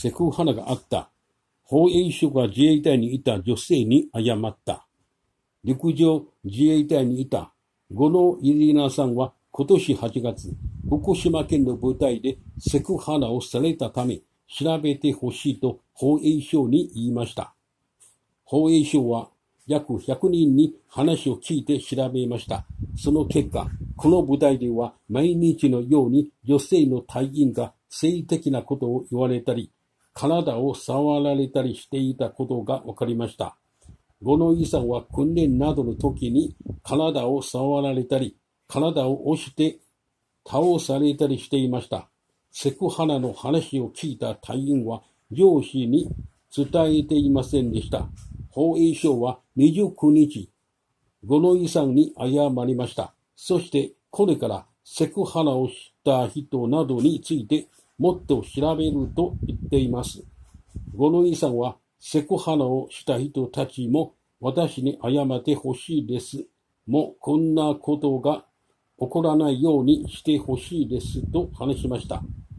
セクハラがあった。防衛省が自衛隊にいた女性に謝った。陸上自衛隊にいた五野イリナさんは今年8月、福島県の部隊でセクハラをされたため、調べてほしいと防衛省に言いました。防衛省は約100人に話を聞いて調べました。その結果、この部隊では毎日のように女性の隊員が性的なことを言われたり、体を触られたりしていたことが分かりました。五ノ井さんは訓練などの時に体を触られたり、体を押して倒されたりしていました。セクハラの話を聞いた隊員は上司に伝えていませんでした。防衛省は29日、五ノ井さんに謝りました。そしてこれからセクハラをした人などについてもっと調べると言っています。五ノ井さんはセクハラをした人たちも私に謝ってほしいです。もうこんなことが起こらないようにしてほしいですと話しました。